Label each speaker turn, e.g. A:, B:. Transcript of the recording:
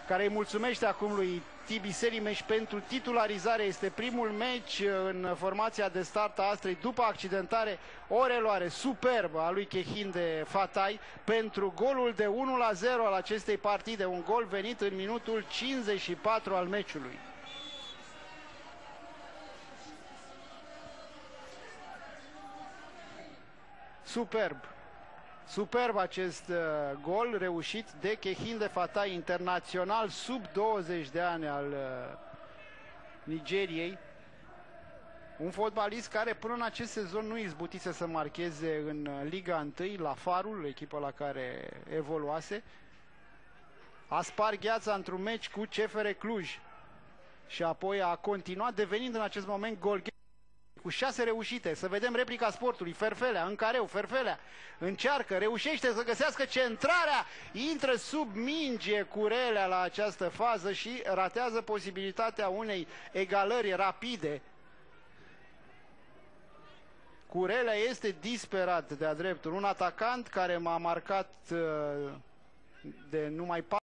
A: care îi mulțumește acum lui Tibi Serimeș pentru titularizare. Este primul meci în formația de start a Astrei după accidentare, o reluare superbă a lui Kehinde Fatai pentru golul de 1-0 al acestei partide, un gol venit în minutul 54 al meciului. Superb acest gol reușit de Kehinde Fatai, internațional sub 20 de ani al Nigeriei. Un fotbalist care până în acest sezon nu izbutise să marcheze în Liga 1, la Farul, echipă la care evoluase. A spart gheața într-un meci cu CFR Cluj și apoi a continuat, devenind în acest moment golgheter cu 6 reușite. Să vedem replica Sportului. Ferfelea, în careu, Ferfelea încearcă, reușește să găsească centrarea, intră sub minge Curelea la această fază și ratează posibilitatea unei egalări rapide. Curelea este disperat de-a dreptul, un atacant care m-a marcat de numai